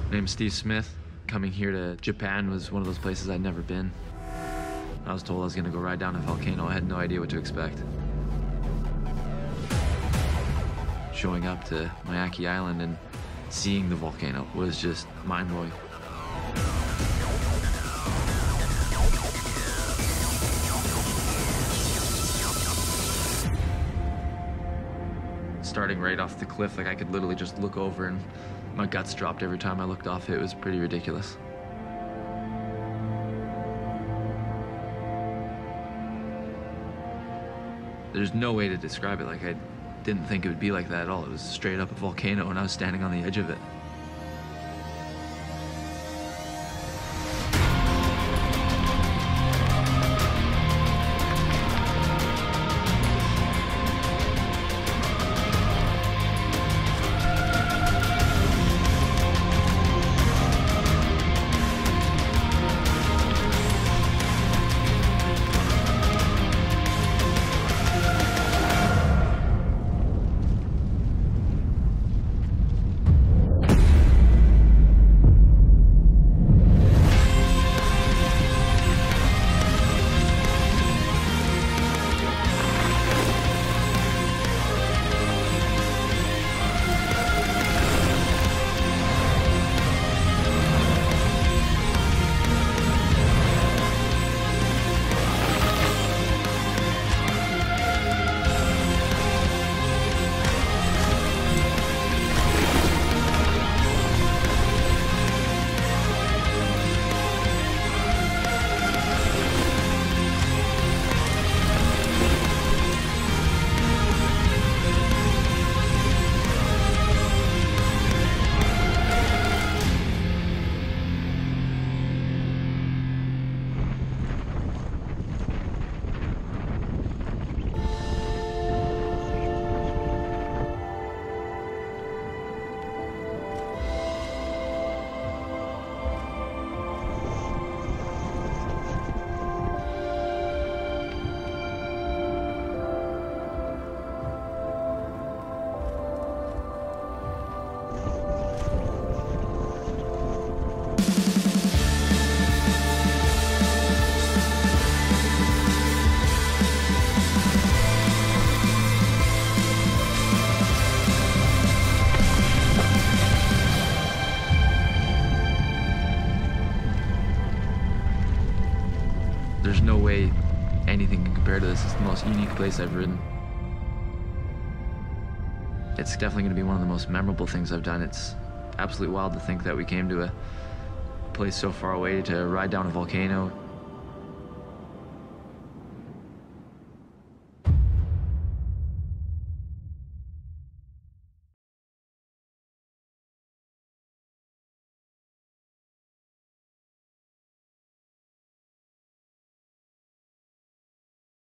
My name's Steve Smith. Coming here to Japan was one of those places I'd never been. I was told I was gonna go ride down a volcano. I had no idea what to expect. Showing up to Miyake Island and seeing the volcano was just mind-blowing. Starting right off the cliff, like I could literally just look over and my guts dropped every time I looked off it. It was pretty ridiculous. There's no way to describe it. Like, I didn't think it would be like that at all. It was straight up a volcano and I was standing on the edge of it. There's no way anything can compare to this. It's the most unique place I've ridden. It's definitely going to be one of the most memorable things I've done. It's absolutely wild to think that we came to a place so far away to ride down a volcano,